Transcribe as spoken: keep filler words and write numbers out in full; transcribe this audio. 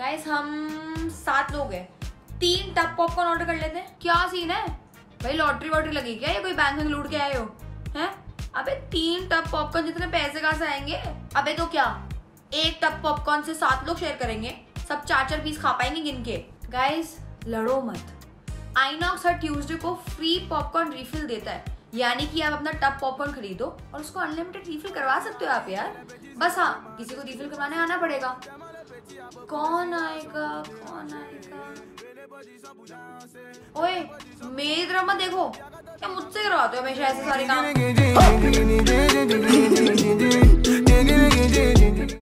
Guys हम सात लोग हैं, तीन टब पॉपकॉर्न ऑर्डर कर लेते हैं। क्या सीन है भाई, लॉटरी वॉटरी लगी क्या, ये कोई बैंक में लूट के आए हो हैं? अबे तीन टब पॉपकॉर्न जितने पैसे कहाँ से आएंगे? अबे तो क्या एक टब पॉपकॉर्न से सात लोग शेयर करेंगे, सब चार चार पीस खा पाएंगे गिन के। गाइस लड़ो मत, आइनॉक्स हर ट्यूसडे को फ्री पॉपकॉर्न रिफिल देता है, यानी कि आप अपना टब पॉपकॉर्न खरीदो और उसको अनलिमिटेड रिफिल करवा सकते हो आप यार। बस हाँ, किसी को रिफिल करवाने आना पड़ेगा। कौन आएगा कौन आएगा? ओए मेरी तरफ मत देखो, क्या मुझसे करवाते हो हमेशा ऐसे सारे काम?